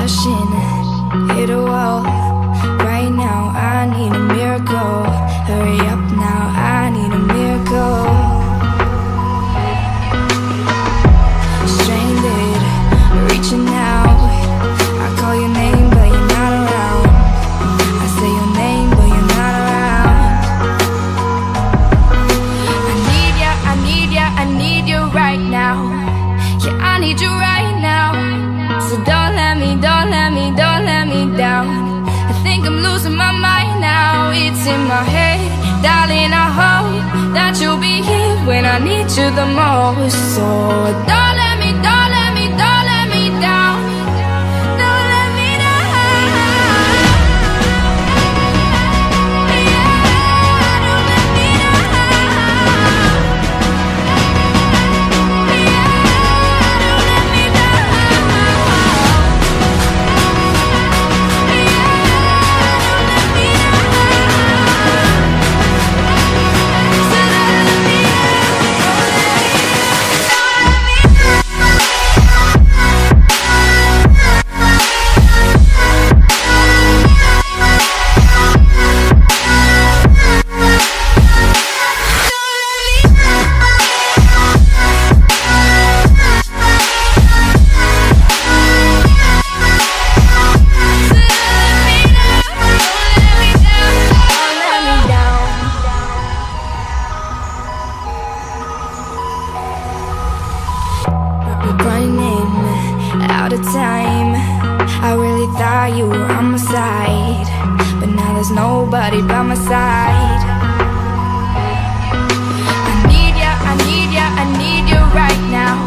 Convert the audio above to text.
rushing, hit a wall. Right now I need a miracle. Hurry up now, I need a miracle. Stranded, reaching out. I call your name but you're not around. I say your name but you're not around. I need ya, I need ya, I need you right now. Yeah, I need you right now. So don't let me, don't let me, don't let me down. I think I'm losing my mind now. It's in my head, darling, I hope that you'll be here when I need you the most. So don't let me, don't let me, don't let me down. Don't let me down. Yeah, don't let me down. Running out of time. I really thought you were on my side, but now there's nobody by my side. I need ya, I need ya, I need you right now.